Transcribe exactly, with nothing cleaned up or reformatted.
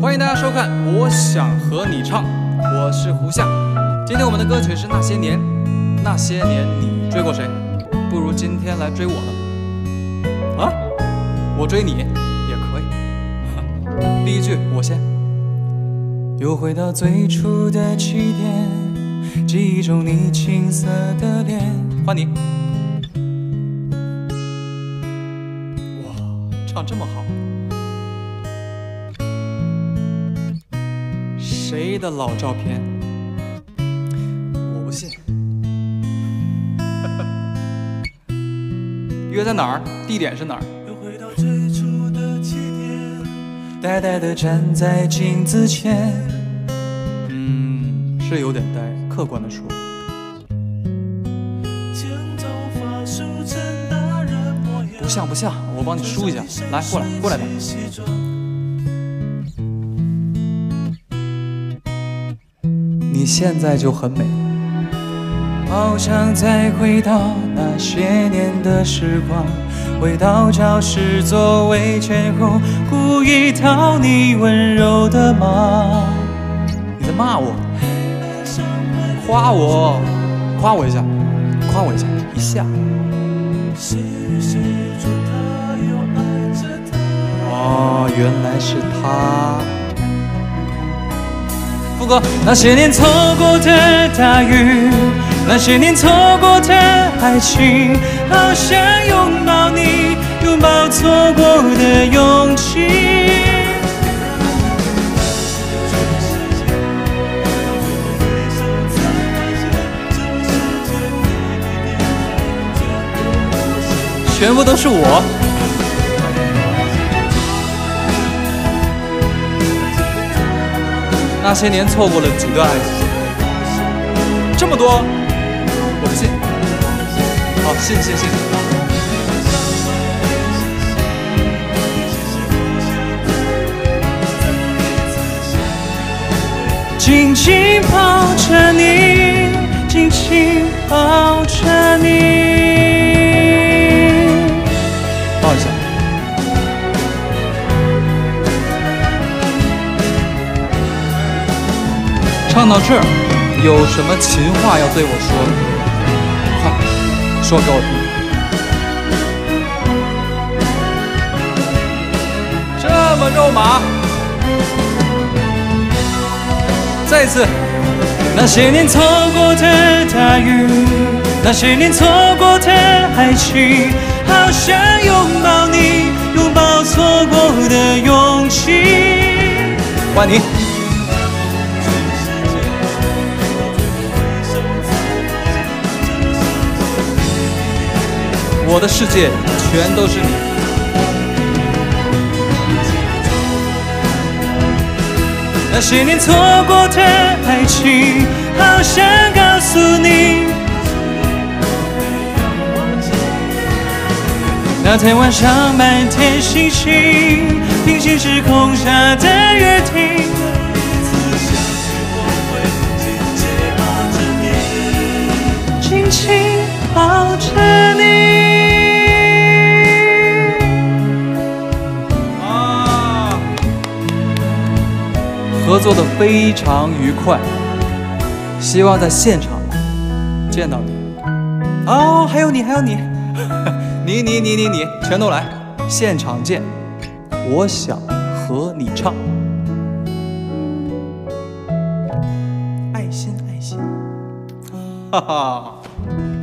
欢迎大家收看《我想和你唱》，我是胡夏。今天我们的歌曲是《那些年》，那些年你追过谁？不如今天来追我了。啊，我追你也可以。第一句我先。又回到最初的起点，记忆中你青涩的脸。换你。哇，唱这么好。 谁的老照片？我不信。约在哪儿？地点是哪儿？又回到最初的起点，呆呆地站在镜子前。嗯，是有点呆，客观地说。不像不像，我帮你梳一下。来，过来，过来点。 你现在就很美，好想再回到那些年的时光，回到教室座位前后，故意讨你温柔的骂。你在骂我？夸我，夸我一下，夸我一下，一下。哦，原来是他。 副歌，那些年错过的大雨，那些年错过的爱情，好想拥抱你，拥抱错过的勇气。全部都是我。 那些年错过了几段爱情，这么多，我不信。好，信信信。紧紧抱着你，紧紧抱着你。抱一下。 唱到这儿，有什么情话要对我说？快说给我听！这么肉麻，再一次。那些年错过的大雨，那些年错过的爱情，好想拥抱你，拥抱错过的勇气。换你。 我的世界全都是你。那些年错过的爱情，好想告诉你。那天晚上满天星星，平行时空下的约定。紧紧抱着你。 合作的非常愉快，希望在现场见到你。哦，还有你，还有你，你你你你你，全都来，现场见。我想和你唱，爱心爱心，哈哈。